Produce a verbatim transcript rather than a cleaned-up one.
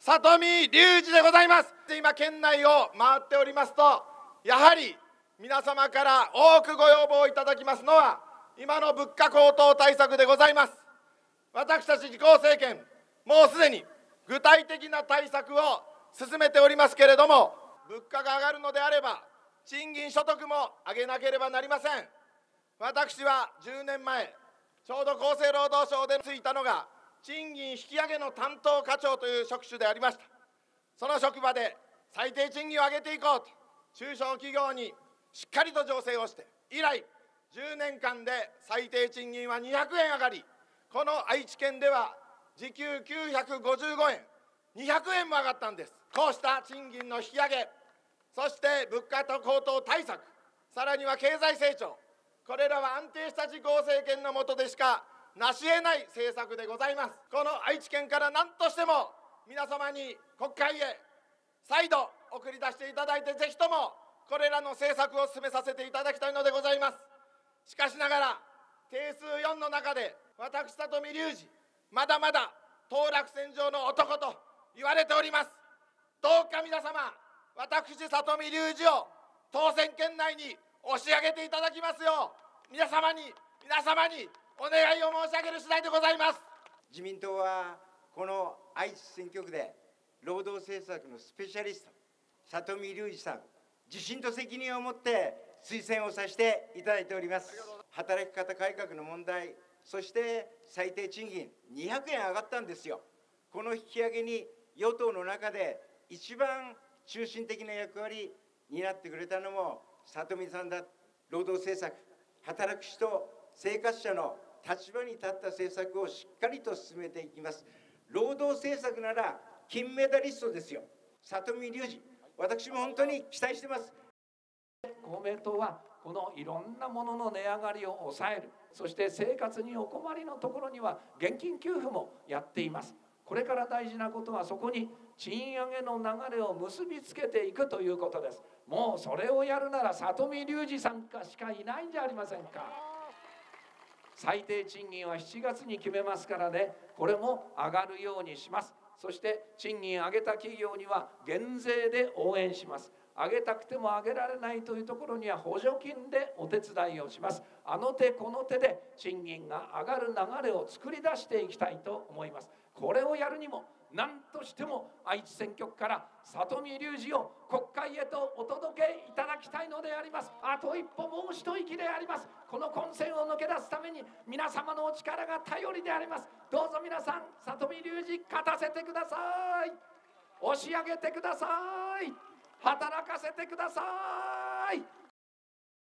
里見隆二でございます。今県内を回っておりますと、やはり皆様から多くご要望いただきますのは今の物価高騰対策でございます。私たち自公政権、もうすでに具体的な対策を進めておりますけれども、物価が上がるのであれば賃金所得も上げなければなりません。私はじゅうねんまえ、ちょうど厚生労働省でついたのが賃金引き上げの担当課長という職種でありました。その職場で最低賃金を上げていこうと中小企業にしっかりと醸成をして、以来じゅうねんかんで最低賃金はにひゃくえん上がり、この愛知県では時給きゅうひゃくごじゅうごえん、にひゃくえんも上がったんです。こうした賃金の引き上げ、そして物価高騰対策、さらには経済成長、これらは安定した自公政権の下でしか成し得ない政策でございます。この愛知県から何としても皆様に国会へ再度送り出していただいて、ぜひともこれらの政策を進めさせていただきたいのでございます。しかしながら定数よんの中で私里見隆二、まだまだ当落線上の男と言われております。どうか皆様、私里見隆二を当選圏内に押し上げていただきますよう、皆様に皆様にお願いを申し上げる次第でございます。 自民党はこの愛知選挙区で労働政策のスペシャリスト里見隆二さん、自信と責任を持って推薦をさせていただいております。働き方改革の問題、そして最低賃金にひゃくえん上がったんですよ。この引き上げに与党の中で一番中心的な役割になってくれたのも里見さんだ。労働政策、働く人、生活者の立場に立った政策をしっかりと進めていきます。労働政策なら金メダリストですよ、里見隆二。私も本当に期待してます。 公明党はこのいろんなものの値上がりを抑える、そして生活にお困りのところには現金給付もやっています。これから大事なことはそこに賃上げの流れを結びつけていくということです。もうそれをやるなら里見隆二さんしかいないんじゃありませんか。最低賃金はしちがつに決めますからね、これも上がるようにします。そして賃金上げた企業には減税で応援します。上げたくても上げられないというところには補助金でお手伝いをします。あの手この手で賃金が上がる流れを作り出していきたいと思います。これをやるにも何としても愛知選挙区から里見隆二を国会へとお届けいただきたいのであります。あと一歩もう一息であります。この混戦を抜け出すために皆様のお力が頼りであります。どうぞ皆さん里見隆二勝たせてください。押し上げてください。働かせてください。